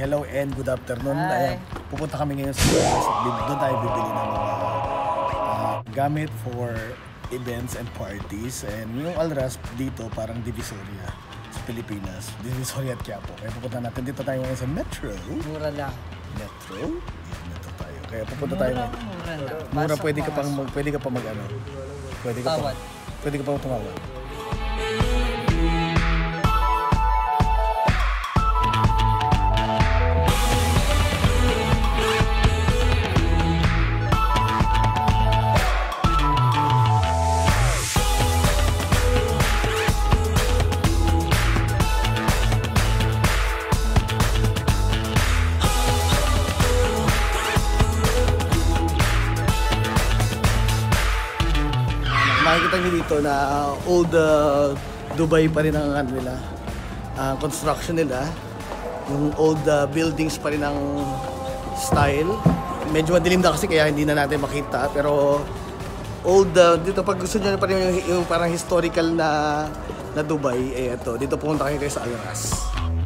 Hello and good afternoon. Hi. Ayan, pupunta kami ngayon sa Alras at doon tayo bibili ng mga gamit for events and parties. And yung Alras dito parang Divisoria sa Pilipinas. Divisoria at Quiapo. Kaya pupunta natin dito tayo ngayon sa Metro. Mura lang. Metro? Yan, Metro tayo. Kaya pupunta tayo ngayon. Mura lang. Mura, Pasok pwede ka pa mag ano. Tawad. Pwede ka pa tumawad. Makikita nyo dito na old Dubai pa rin ang ano nila, construction nila. Yung old buildings pa rin ang style. Medyo madilim na kasi kaya hindi na natin makita. Pero old, dito pag gusto nyo pa rin yung parang historical na Dubai, eh ito, dito pumunta kayo sa Alras.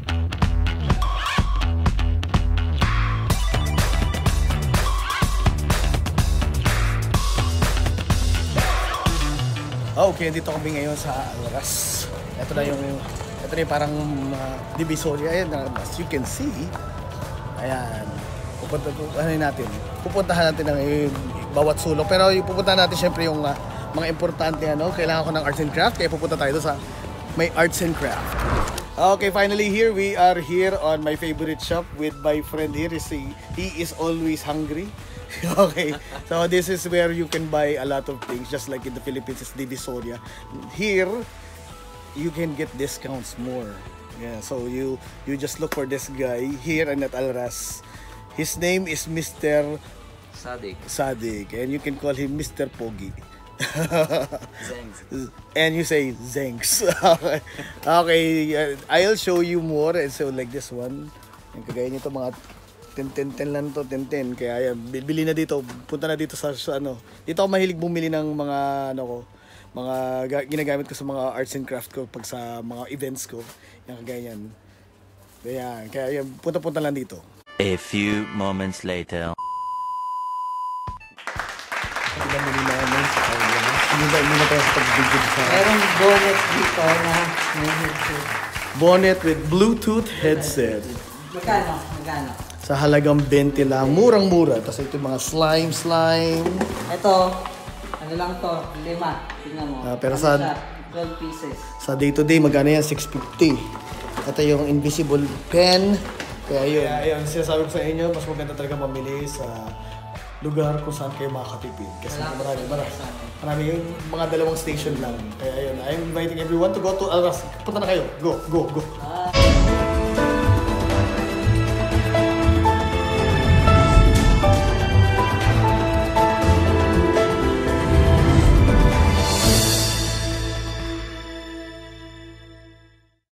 Okay, dito kami ngayon sa Alras. Ito na yung parang Divisoria. Ayan, as you can see. Ayan. Pupuntahan natin ang bawat sulok. Pero pupuntahan natin syempre yung mga importante kailangan ko ng arts and craft. Kaya pupunta tayo sa may arts and craft. Okay, finally we are here on my favorite shop with my friend here. He is always hungry. Okay, so this is where you can buy a lot of things, just like in the Philippines, it's Divisoria. Here, you can get discounts more. Yeah, so you just look for this guy here and at Alras. His name is Mr. Sadik, and you can call him Mr. Pogi. Zengs. And you say Zengs. Okay, I'll show you more. And so like this one, yung kagaya nito mga 10 lang to, 10. Kaya yan, bibili na dito, punta na dito sa ano. Dito ako mahilig bumili ng mga mga ginagamit ko sa mga arts and craft ko pag sa mga events ko. Yan kagaya yan. Kaya yan, punta lang dito. A few moments later. Hindi na tayo sa pag-video sa... Merong bonnet dito na may headset. Bonnet with Bluetooth headset. Magkano? Sa halagang 20 lang. Murang-mura. Tapos ito yung mga slime. Ito, ano lang to? 5. Tingnan mo. Pero ano sa... siya? 12 pieces. Sa day-to-day, magkano yan? 650. Ito yung invisible pen. Kaya yun. Kaya yun, sinasabi ko sa inyo, mas maganda talaga mamili sa lugar kung saan kayo makakatipid. Kasi marami yung mga 2 station lang. Kaya yun, I'm inviting everyone to go to Alras. Punta na kayo. Go.